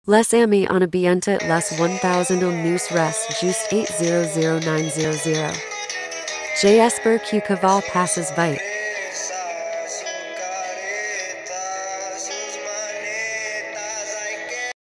Les amis on ambiente les 1000 nous reste juste 800900. J'espère que va passes vite.